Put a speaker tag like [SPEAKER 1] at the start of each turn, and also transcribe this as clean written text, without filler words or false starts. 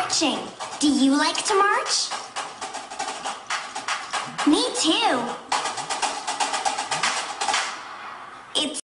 [SPEAKER 1] marching. Do you like to march? Me too.